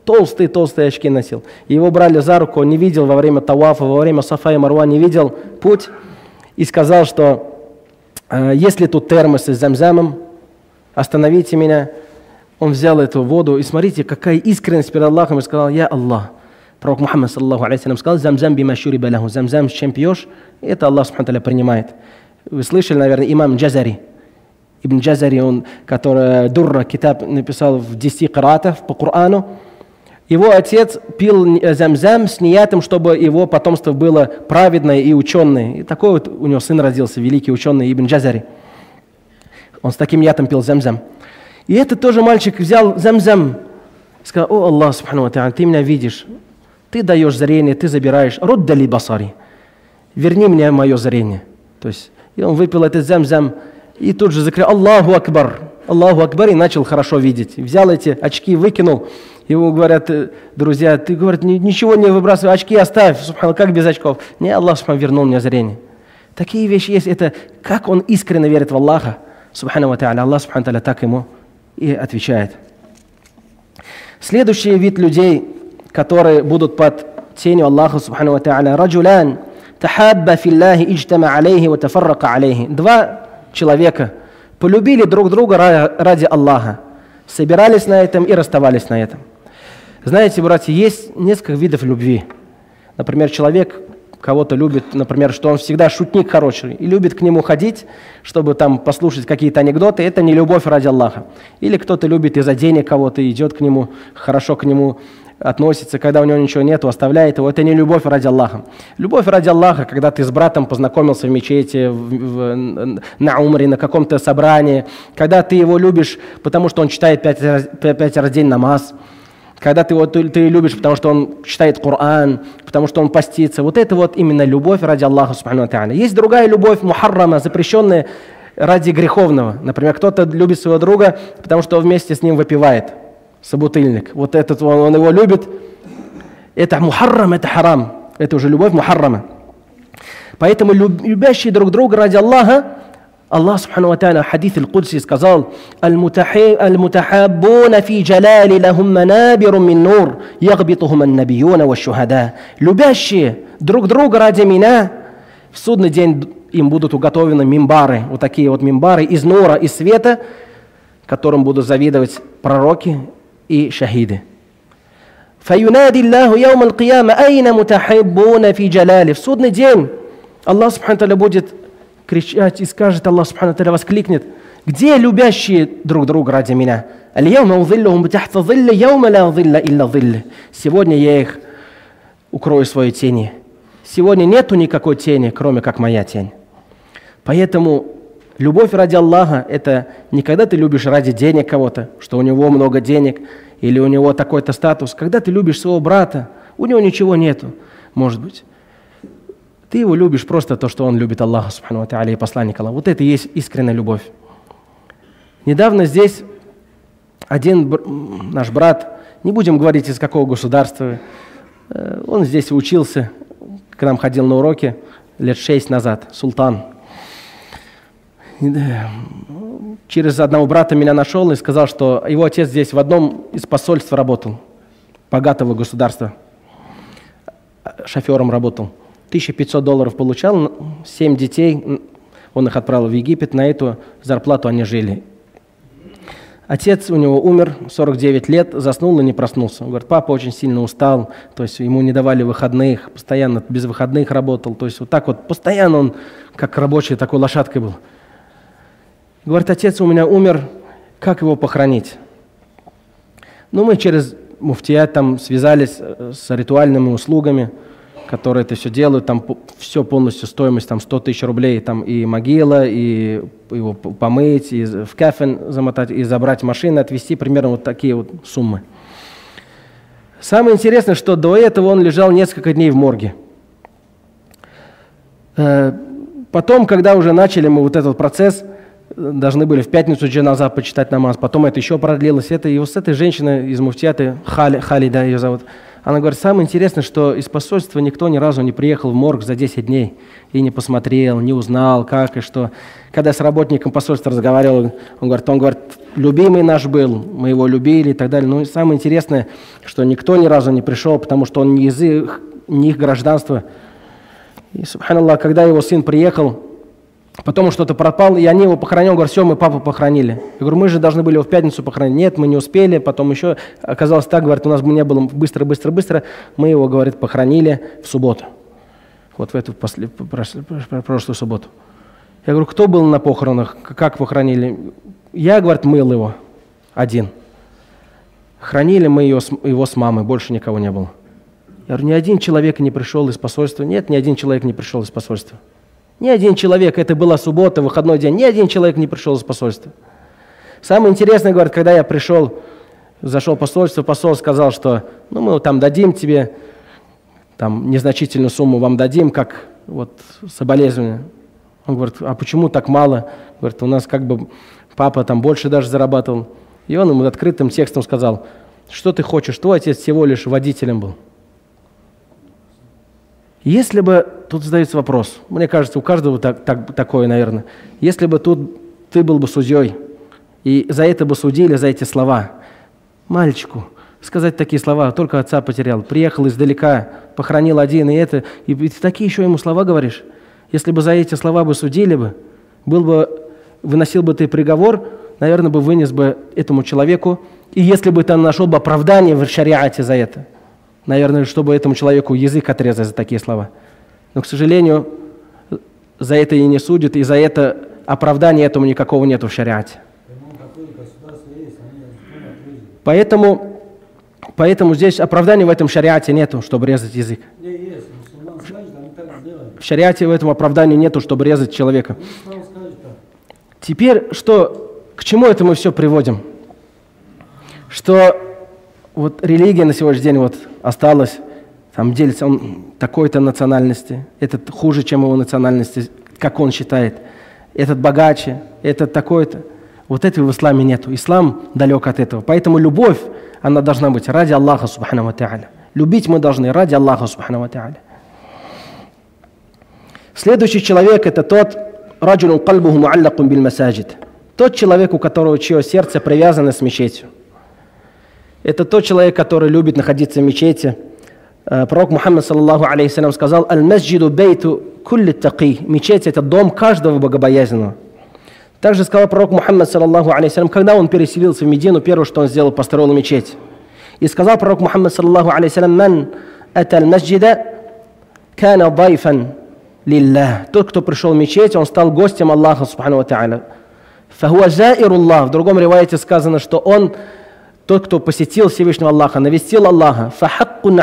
толстые-толстые очки носил. Его брали за руку, он не видел во время тавафа, во время Сафа и Марва, не видел путь. И сказал, что э, если тут термосы с замзамом, остановите меня. Он взял эту воду, и смотрите, какая искренность перед Аллахом, и сказал: «Я Аллах». Пророк Мухаммад, саллаху алейхи, сказал: «Замзам бима шуриба лаху». Замзам, с чем пьешь, это Аллах субхану ва тааля принимает. Вы слышали, наверное, имам Джазари. Ибн Джазари, он, который Дурра, китаб, написал в десяти кираатах по Корану. Его отец пил замзам с ниятом, чтобы его потомство было праведное и ученое. И такой вот у него сын родился, великий ученый Ибн Джазари. Он с таким ниятом пил замзам. И этот тоже мальчик взял замзам, сказал: «О Аллах, субхану ва тааля, ты меня видишь, ты даешь зрение, ты забираешь. Руддали басари, верни мне мое зрение». То есть, и он выпил этот замзам, и тут же закрыл: «Аллаху акбар, Аллаху акбар», и начал хорошо видеть. Взял эти очки, выкинул. Ему говорят друзья: «Ты, говорят, ничего не выбрасывай, очки оставь, субхану, как без очков?» Не, Аллах, субхану, вернул мне зрение. Такие вещи есть. Это как он искренне верит в Аллаха, субхану ва тааля. Аллах, субхану тааля, так ему и отвечает. Следующий вид людей, которые будут под тенью Аллаха, субхану ва тааля: раджулян тахабба филлахи иджтама алейхи ва тафаррака алейхи. Два человека полюбили друг друга ради Аллаха, собирались на этом и расставались на этом. Знаете, братья, есть несколько видов любви. Например, человек кого-то любит, например, что он всегда шутник хороший, и любит к нему ходить, чтобы там послушать какие-то анекдоты. Это не любовь ради Аллаха. Или кто-то любит из-за денег кого-то, идет к нему, хорошо к нему относится, когда у него ничего нету, оставляет его. Это не любовь ради Аллаха. Любовь ради Аллаха, когда ты с братом познакомился в мечети, в, в, на умре, на каком-то собрании, когда ты его любишь, потому что он читает пять раз, пять раз в день намаз, когда ты его ты, ты любишь, потому что он читает Коран, потому что он постится. Вот это вот именно любовь ради Аллаха, субхану ва тааля. Есть другая любовь, мухаррама, запрещенная ради греховного. Например, кто-то любит своего друга, потому что он вместе с ним выпивает. Собутыльник. Вот этот, он, он его любит. Это мухаррам, это харам. Это уже любовь мухаррама. Поэтому любящие друг друга ради Аллаха, Аллах, субхану ва тааля, в хадис аль-Кудси сказал: «Аль-мутахаббуна фи джалали лахум манабиру мин нур, ягбитухум ан-набиюна ва шухада». Любящие друг друга ради меня, в судный день им будут уготовлены мимбары, вот такие вот мимбары из нура, из света, которым будут завидовать пророки и шахиды. «Фаюнади Аллаху яум аль-кияма айна мутахаббуна фи джалали». В судный день Аллах, субхану ва тааля, будет кричать и скажет, Аллах, субхану ва тааля, воскликнет: «Где любящие друг друга ради меня?» Сегодня я их укрою своей тени. Сегодня нету никакой тени, кроме как моя тень. Поэтому любовь ради Аллаха – это не когда ты любишь ради денег кого-то, что у него много денег, или у него такой-то статус. Когда ты любишь своего брата, у него ничего нету, может быть. Ты его любишь просто то, что он любит Аллаха, субхану ва тааля, и посланника Аллаха. Вот это и есть искренняя любовь. Недавно здесь один наш брат, не будем говорить из какого государства, он здесь учился, к нам ходил на уроки лет шесть назад, Султан. Через одного брата меня нашел и сказал, что его отец здесь в одном из посольств работал, богатого государства, шофером работал. тысяча пятьсот долларов получал, семь детей, он их отправил в Египет, на эту зарплату они жили. Отец у него умер, сорок девять лет, заснул и не проснулся. Он говорит, папа очень сильно устал, то есть ему не давали выходных, постоянно без выходных работал, то есть вот так вот, постоянно он как рабочий, такой лошадкой был. Говорит, отец у меня умер, как его похоронить? Ну, мы через муфтият там связались с ритуальными услугами, которые это все делают, там все полностью стоимость, там сто тысяч рублей, там и могила, и его помыть, и в кафен замотать, и забрать машину, отвезти, примерно вот такие вот суммы. Самое интересное, что до этого он лежал несколько дней в морге. Потом, когда уже начали мы вот этот процесс, должны были в пятницу джаназа почитать намаз, потом это еще продлилось, это, и вот с этой женщиной из муфтията, Хали, Халида ее зовут, она говорит, самое интересное, что из посольства никто ни разу не приехал в морг за десять дней и не посмотрел, не узнал, как и что. Когда с работником посольства разговаривал, он говорит, он говорит, любимый наш был, мы его любили и так далее. Но самое интересное, что никто ни разу не пришел, потому что он не из их, не их гражданства. И, субханаллах, когда его сын приехал, потом он что-то пропал, и они его похоронили. Он говорит, все, мы папу похоронили. Я говорю, мы же должны были его в пятницу похоронить. Нет, мы не успели, потом еще оказалось так, говорит, у нас не было быстро, быстро, быстро. Мы его, говорит, похоронили в субботу. Вот в эту после, прошлую субботу. Я говорю, кто был на похоронах, как похоронили? Я, говорит, мыл его один. Хранили мы его, его с мамой, больше никого не было. Я говорю, ни один человек не пришел из посольства. Нет, ни один человек не пришел из посольства. Ни один человек, это была суббота, выходной день, ни один человек не пришел из посольства. Самое интересное, говорит, когда я пришел, зашел в посольство, посол сказал, что ну, мы там дадим тебе, там незначительную сумму вам дадим, как вот соболезнование. Он говорит, а почему так мало? Говорит, у нас как бы папа там больше даже зарабатывал. И он ему открытым текстом сказал, что ты хочешь, твой отец всего лишь водителем был. Если бы, тут задается вопрос, мне кажется, у каждого так, так, такое, наверное, если бы тут ты был бы судьей, и за это бы судили, за эти слова, мальчику сказать такие слова, только отца потерял, приехал издалека, похоронил один, и это, и ты такие еще ему слова говоришь, если бы за эти слова бы судили бы, был бы, выносил бы ты приговор, наверное, бы вынес бы этому человеку, и если бы ты нашел бы оправдание в шариате за это, наверное, чтобы этому человеку язык отрезать за такие слова. Но, к сожалению, за это и не судят, и за это оправдания этому никакого нет в шариате. Поэтому, поэтому здесь оправдания в этом шариате нету, чтобы резать язык. В шариате в этом оправдания нету, чтобы резать человека. Теперь, что, к чему это мы все приводим? Что вот религия на сегодняшний день вот осталась, там делится он такой-то национальности, этот хуже, чем его национальности, как он считает, этот богаче, этот такой-то. Вот этого в исламе нету. Ислам далек от этого. Поэтому любовь, она должна быть ради Аллаха, субхану ва тааля. Любить мы должны ради Аллаха, субхану ва тааля. Следующий человек – это тот, раджулун кальбуху муаллакун бил масаджид. Тот человек, у которого чье сердце привязано с мечетью. Это тот человек, который любит находиться в мечети. Пророк Мухаммад, саллаллаху алейхи сказал, «Аль-масджиду бейту кулли таки». Мечеть – это дом каждого богобоязненного. Также сказал пророк Мухаммад, саллаллаху алейхи, когда он переселился в Медину, первое, что он сделал, построил мечеть. И сказал пророк Мухаммад, саллаллаху алейхи, «Ман аталь масджида кана дайфан лилля». Тот, кто пришел в мечеть, он стал гостем Аллаха, субхану ва тааля. «Фахуа заируллах». В другом риваяте сказано, что он тот, кто посетил Всевышнего Аллаха, навестил Аллаха, фахаккун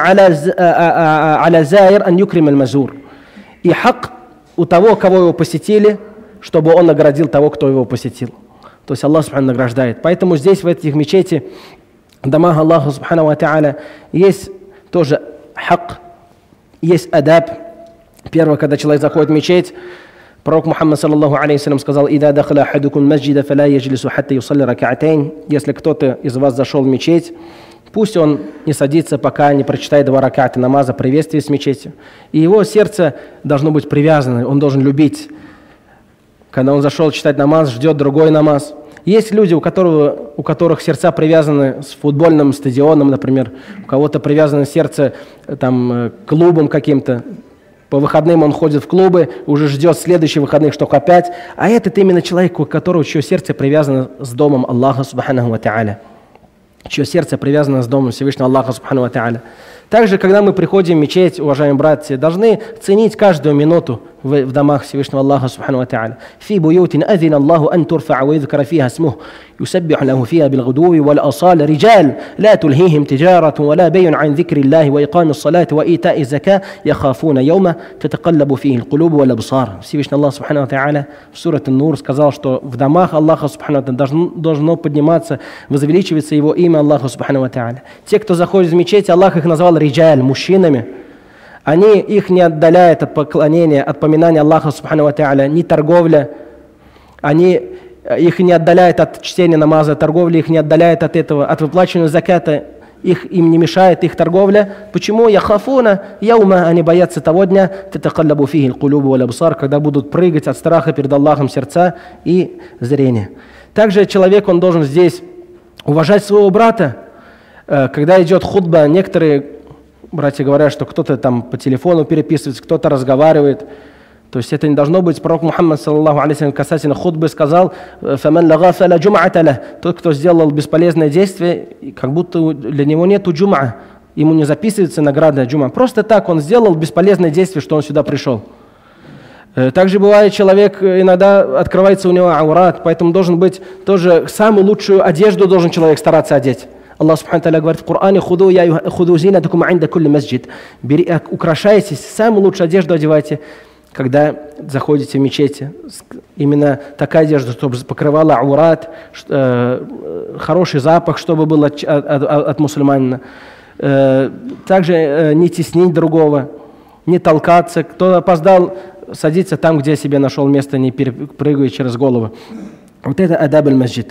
аля заир ан юкрим аль-мазур. И хак у того, кого его посетили, чтобы он наградил того, кто его посетил. То есть Аллах субхану награждает. Поэтому здесь, в этих мечети, домах Аллаха субхану ва тааля, есть тоже хак, есть адаб. Первое, когда человек заходит в мечеть, пророк Мухаммад, саллаллаху алейхи сказал, «Ида дахала ахадукум масджида, фаля яджлису хатта юсалли ракаатейн». Если кто-то из вас зашел в мечеть, пусть он не садится, пока не прочитает два раката намаза, приветствие с мечетью. И его сердце должно быть привязано, он должен любить. Когда он зашел читать намаз, ждет другой намаз. Есть люди, у, которого, у которых сердца привязаны с футбольным стадионом, например, у кого-то привязано сердце там, к клубам каким-то. По выходным он ходит в клубы, уже ждет следующих выходных, что опять. А этот именно человек, у которого чье сердце привязано с домом Аллаха, субханаху ва тааля. Чье сердце привязано с домом Всевышнего Аллаха, субхану ва тааля. Также, когда мы приходим в мечеть, уважаемые братья, должны ценить каждую минуту в, в домах Всевышнего Аллаха, субхану ва тааля. «Фи буютин азин Аллаху ан турфа ва юзкара фиха смух, юсаббиху лаху фиха билгудуви вал асал, риджал, ла тульхихим тиджарату, ва ла бейун ан зикри Аллахи, ва иками ссалати, ва итаи зака, яхафуна яума, татакаллабу фихи алкулубу вал абсар». Всевышний Аллах, субхану ва тааля, в сурат Ан-Нур сказал, что в домах Аллаха, субхану ва тааля, должно, должно подниматься, возвеличиваться его имя Аллаха, субхану ва тааля. Те, кто заходит в мечеть, Аллах их назвал риджаль, мужчинами. Они их не отдаляют от поклонения, от поминания Аллаха субхану ва тааля, ни торговля, они их не отдаляют от чтения намаза, торговля их не отдаляет от этого, от выплачивания заката, их, им не мешает их торговля. Почему? Яхафуна яума, они боятся того дня, татакаллабу фихи алкулубу вал абсар, когда будут прыгать от страха перед Аллахом сердца и зрение. Также человек, он должен здесь уважать своего брата. Когда идет хутба, некоторые братья говорят, что кто-то там по телефону переписывается, кто-то разговаривает. То есть это не должно быть. Пророк Мухаммад, саллаллаху алейхи, касательно хутбы сказал: «Фаман лага фаля джум'ата лах». Тот, кто сделал бесполезное действие, как будто для него нету джум'a, ему не записывается награда джум'a. Просто так он сделал бесполезное действие, что он сюда пришел. Также бывает, человек иногда открывается у него аурат, поэтому должен быть тоже самую лучшую одежду должен человек стараться одеть. Аллах Субхану Тааля говорит в Коране: «Худу я худу зинатакум инда кулли масджид». Украшайтесь, самую лучшую одежду одевайте, когда заходите в мечети. Именно такая одежда, чтобы покрывала аурат, хороший запах, чтобы был от, от, от мусульманина. Также не теснить другого, не толкаться. Кто опоздал, садиться там, где себе нашел место, не перепрыгивая через голову. Вот это адаб аль-масджид.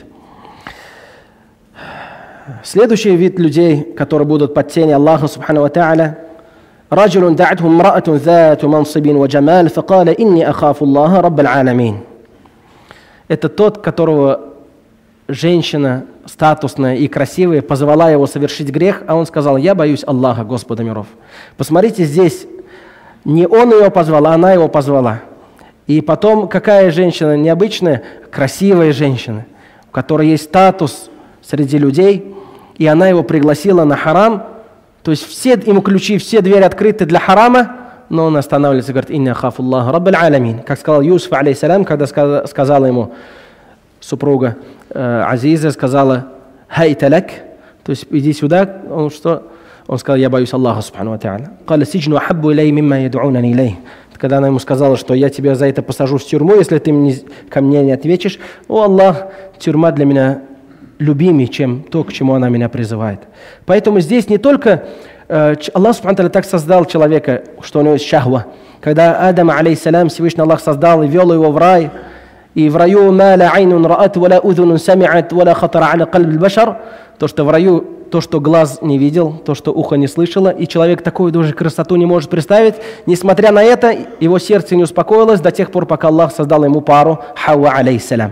Следующий вид людей, которые будут под тенью Аллаха Субхану ва Тааля: رجل دعته امرأة ذات منصب وجمال فقال إني أخاف الله رب العالمين. Это тот, которого женщина статусная и красивая позвала его совершить грех, а он сказал: я боюсь Аллаха, Господа миров. Посмотрите, здесь не он ее позвал, а она его позвала. И потом, какая женщина необычная? Красивая женщина, у которой есть статус среди людей, и она его пригласила на харам. То есть все ему ключи, все двери открыты для харама, но он останавливается и говорит: «Инна ахафу Аллаха раббаль алямин». Как сказал Юсуф, алейхиссалям, когда сказала ему супруга э, Азиза, сказала: «Хайта лак», то есть иди сюда. Он что? Он сказал: я боюсь Аллаха Субхану ва Тааля. «Каля сиджну ахаббу илей мимма яд'унани илей». Когда она ему сказала, что я тебя за это посажу в тюрьму, если ты мне, ко мне не ответишь: «О Аллах, тюрьма для меня любимее, чем то, к чему она меня призывает». Поэтому здесь не только э, Аллах Субхану Тааля так создал человека, что у него есть шахва. Когда Адам, алейхиссалям, Всевышний Аллах создал и вел его в рай, и в раю ма ла айнун раат, ва ла удхунун самиат, ва ла хатара аля кальб аль-башар, то, что в раю, то, что глаз не видел, то, что ухо не слышало, и человек такую даже красоту не может представить. Несмотря на это, его сердце не успокоилось до тех пор, пока Аллах создал ему пару Хауа, алейхиссалям.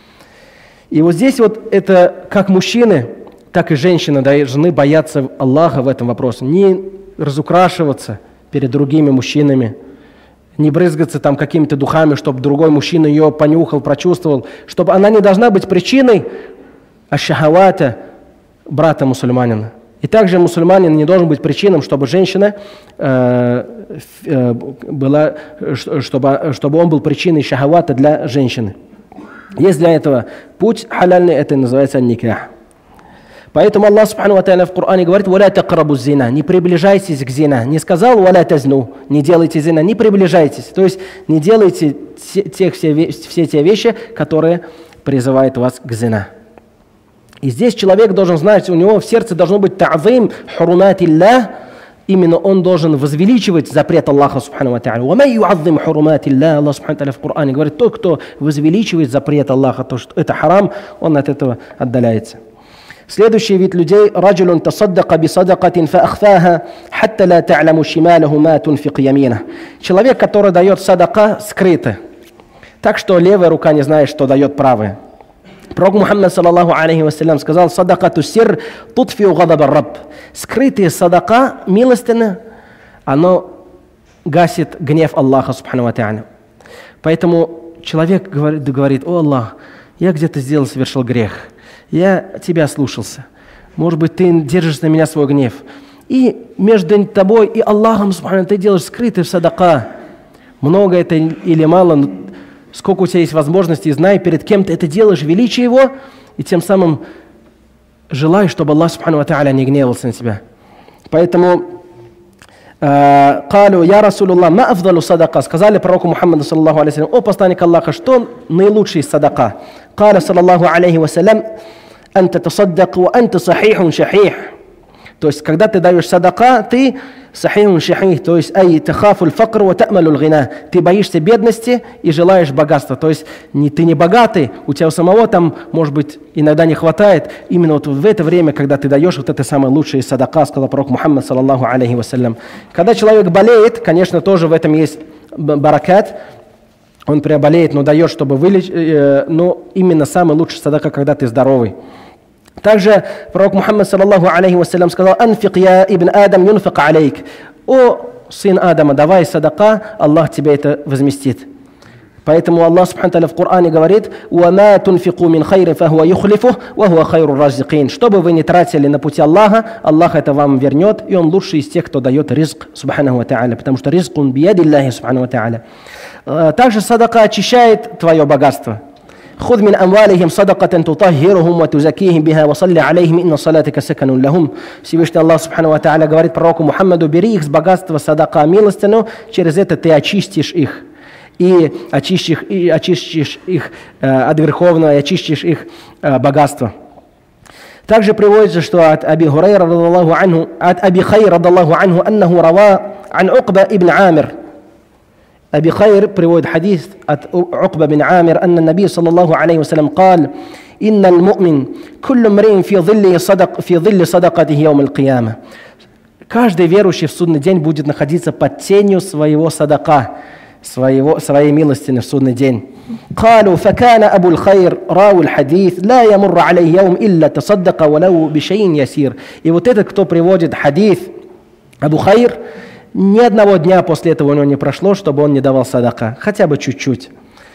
И вот здесь вот это как мужчины, так и женщины должны бояться Аллаха в этом вопросе. Не разукрашиваться перед другими мужчинами, не брызгаться там какими-то духами, чтобы другой мужчина ее понюхал, прочувствовал, чтобы она не должна быть причиной аш-шахавата брата мусульманина. И также мусульманин не должен быть причиной, чтобы женщина э, э, была, чтобы, чтобы он был причиной шахавата для женщины. Есть для этого путь халяльный, это называется никах. Поэтому Аллах Субхану ва Тааля в Коране говорит: «Валя тaqrabu зина», не приближайтесь к зина. Не сказал «валя тазну», не делайте зина, не приближайтесь. То есть не делайте те, все, все те вещи, которые призывают вас к зина. И здесь человек должен знать, у него в сердце должно быть та'зим хуруматиллах. Именно он должен возвеличивать запрет Аллаха Субхану ва Тааля. «Ва ман ю'аззим хуруматиллах», Аллах Субхану ва Тааля в Коране говорит: тот, кто возвеличивает запрет Аллаха, то, что это харам, он от этого отдаляется. Следующий вид людей: раджулун тасаддака бисадакатин фаахфаха хатта ла та'ламу шималаху ма тунфик ямина. Человек, который дает садака скрыто, так что левая рука не знает, что дает правая. Пророк Мухаммад, саллаллаху алейхи вассалям, сказал: садакату сир тутфиу гадаб ар-рабб. Скрытые садака, милостина, оно гасит гнев Аллаха Субхану ва Тааля. Поэтому человек говорит, говорит: о Аллах, я где-то сделал, совершил грех. Я тебя слушался. Может быть, ты держишь на меня свой гнев. И между тобой и Аллахом, Субхану, ты делаешь скрытый садака. Много это или мало, сколько у тебя есть возможностей, знай, перед кем ты это делаешь, величие его, и тем самым желай, чтобы Аллах Субхану ва Тааля не гневался на тебя. Поэтому «Калю, я Расулуллах, ма афдалу садака», сказали пророку Мухаммаду, саллаллаху алейхи вассалям: о посланник Аллаха, что наилучший садака? «Каля, саллаллаху алейхи вассалям, анта тасаддак ва анта сахихун шахих». То есть, когда ты даешь садака, ты сахихун шахих, то есть ай тахафуль факр ва та'малул гина, ты боишься бедности и желаешь богатства. То есть не, ты не богатый, у тебя у самого там, может быть, иногда не хватает. Именно вот в это время, когда ты даешь вот это самое лучшее садака, сказал пророк Мухаммад, саллаллаху алейхи вассалям. Когда человек болеет, конечно, тоже в этом есть баракат. он приболеет, но даешь, чтобы вылечить, э, но именно самый лучший садака, когда ты здоровый. Также пророк Мухаммад саллаллаху алейхи вассалям сказал: «Анфик я ибн Адам юнфик алейк». О, сын Адама, давай садака, Аллах тебе это возместит. Поэтому Аллах субхану ва тааля в Коране говорит: «Уама тунфику мин хайрин фахуа юхлифу, ва хуа хайру разикин». Что бы вы ни тратили на пути Аллаха, Аллах это вам вернет, и Он лучший из тех, кто дает ризк, субхану ва тааля, потому что ризк он бияди Аллахи, субхану ва тааля. Также садака очищает твое богатство. «Худ мин амвалихим садакатан тутаххирухум ва тузакихим биха ва салли алейхим инна салатика саканун лахум». Всевышний Аллах субхану ва тааля говорит пророку Мухаммаду: бери их с богатства садака милостину, через это ты очистишь их. И очистишь, и очистишь их э, от греховного, и очистишь их э, богатство. Также приводится, что от Аби Хурайра радаллаху анху, от Аби Хайр радаллаху анху, аннаху рава ан Укба ибн Амир. Аби Хайр приводит хадис от Укба ибн Амир, анна Наби саллаллаху алейхи вассалям قال: إن المؤمن كل امرئ في ظل صدق في ظل صدقته يوم القيامة. Каждый верующий в судный день будет находиться под тенью своего садака, своего, своей милостины в судный день. قالوا فكان أبو الخير راوي الحديث لا يمر عليه يوم إلا تصدق ولو بشيء يسير. И вот этот, кто приводит хадис, Абу Хайр, ни одного дня после этого у него не прошло, чтобы он не давал садака, хотя бы чуть-чуть,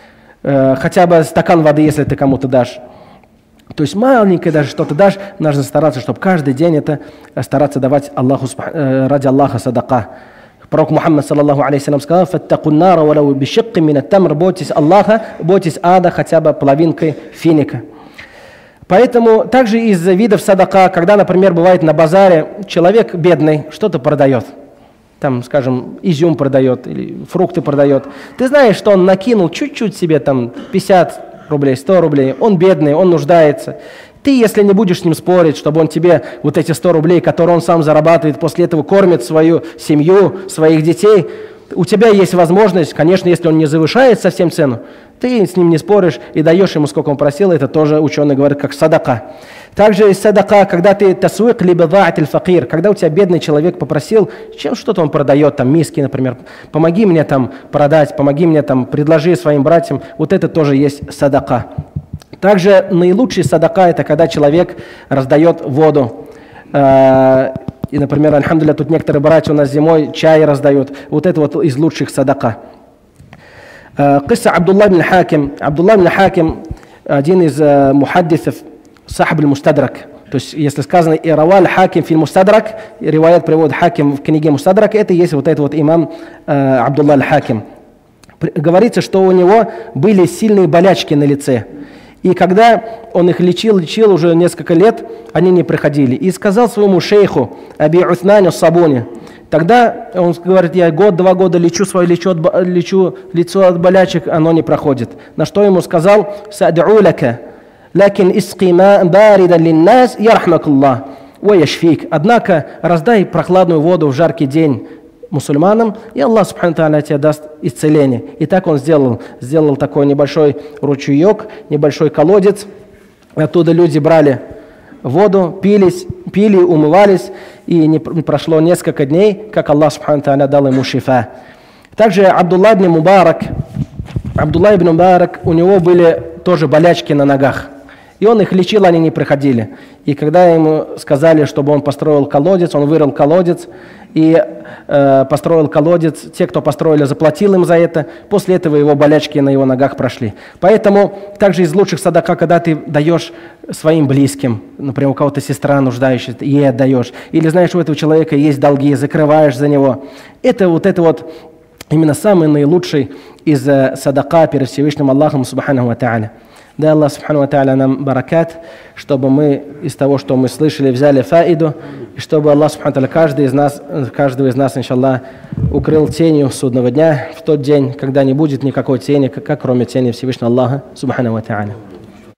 хотя бы стакан воды, если ты кому-то дашь. То есть маленькое даже что-то дашь, нужно стараться, чтобы каждый день это стараться давать Аллаху, ради Аллаха садака. Пророк Мухаммад саллаллаху алейхи вассалям сказал: «Фаттакун нара валау бишикки мин ат-тамр». Бойтесь Аллаха, бойтесь ада хотя бы половинкой финика. Поэтому также из видов садака, когда, например, бывает на базаре человек бедный что-то продает, там, скажем, изюм продает или фрукты продает, ты знаешь, что он накинул чуть-чуть себе там пятьдесят рублей, сто рублей, он бедный, он нуждается. Ты, если не будешь с ним спорить, чтобы он тебе вот эти сто рублей, которые он сам зарабатывает, после этого кормит свою семью, своих детей, у тебя есть возможность, конечно, если он не завышает совсем цену, ты с ним не споришь и даешь ему, сколько он просил, это тоже ученые говорят, как садака. Также из садака, когда ты тасуик либо ва'атиль факир, когда у тебя бедный человек попросил, чем что-то он продает, там миски, например, помоги мне там продать, помоги мне там, предложи своим братьям, вот это тоже есть садака. Также наилучший садака – это когда человек раздает воду. И, например, альхамдулилля, тут некоторые братья у нас зимой чай раздают. Вот это вот из лучших садака. Кисса Абдулла ибн Хаким. Абдулла ибн Хаким – один из мухаддисов, сахаб аль-мустадрак. То есть, если сказано «И раваль хаким фил мустадрак», риваят приводит хаким в книге мустадрак, это есть вот этот вот имам Абдулла аль-Хаким. Говорится, что у него были сильные болячки на лице. И когда он их лечил, лечил уже несколько лет, они не проходили. И сказал своему шейху Аби Усману Сабуни, тогда он говорит: я год-два года лечу свое лечу, лечу лицо от болячек, оно не проходит. На что ему сказал: «Сад'у лака, лакин исqi ма'ан баридан линнас ярхмакуллах ва яшфик». Однако раздай прохладную воду в жаркий день мусульманам, и Аллах субхану тааля тебе даст исцеление. И так он сделал, сделал такой небольшой ручеек, небольшой колодец. Оттуда люди брали воду, пились, пили, умывались, и не прошло несколько дней, как Аллах субхану тааля дал ему шифа. Также Абдулла ибн Мубарак, Абдулла ибн Мубарак, у него были тоже болячки на ногах. И он их лечил, они не проходили. И когда ему сказали, чтобы он построил колодец, он вырыл колодец и э, построил колодец. Те, кто построили, заплатил им за это. После этого его болячки на его ногах прошли. Поэтому также из лучших садака, когда ты даешь своим близким, например, у кого-то сестра нуждающаяся, ей отдаешь. Или знаешь, у этого человека есть долги, закрываешь за него. Это вот это вот именно самый наилучший из э, садака перед Всевышним Аллахом субханаху ва тааля. Дай Аллах субхану ва тааля нам баракат, чтобы мы из того, что мы слышали, взяли фаиду, и чтобы Аллах субхану ва тааля каждый из нас, каждого из нас, иншаллах, укрыл тенью судного дня в тот день, когда не будет никакой тени, как, как кроме тени Всевышнего Аллаха субхану ва тааля.